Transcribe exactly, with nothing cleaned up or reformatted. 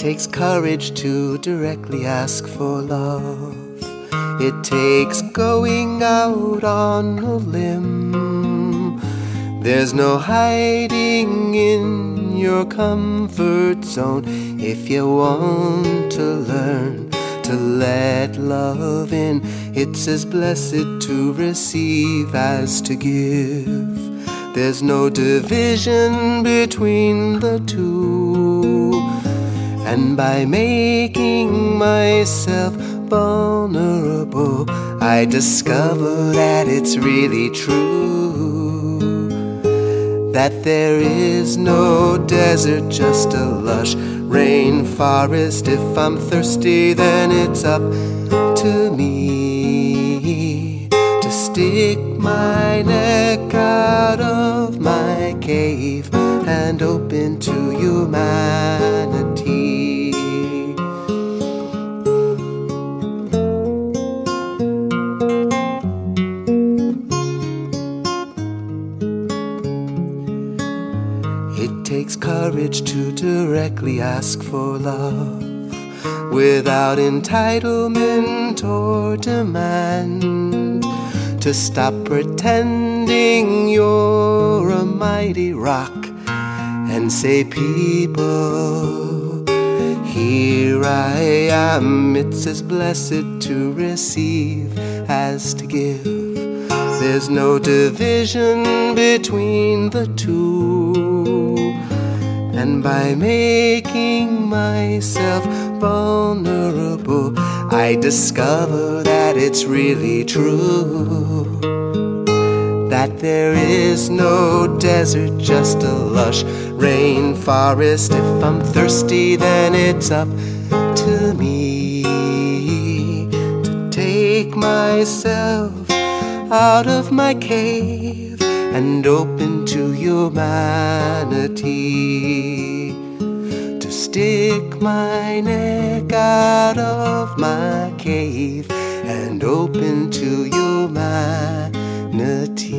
takes courage to directly ask for love. It takes going out on a limb. There's no hiding in your comfort zone if you want to learn to let love in. It's as blessed to receive as to give. There's no division between the two. And by making myself vulnerable, I discover that it's really true, that there is no desert, just a lush rainforest. If I'm thirsty, then it's up to me to stick my neck out of my cave and open to humanity. It takes courage to directly ask for love without entitlement or demand, to stop pretending you're a mighty rock and say, people, here I am. It's as blessed to receive as to give. There's no division between the two. And by making myself vulnerable, I discover that it's really true, that there is no desert, just a lush rainforest. If I'm thirsty, then it's up to me to take myself out of my cave and open to humanity, to stick my neck out of my cave and open to humanity.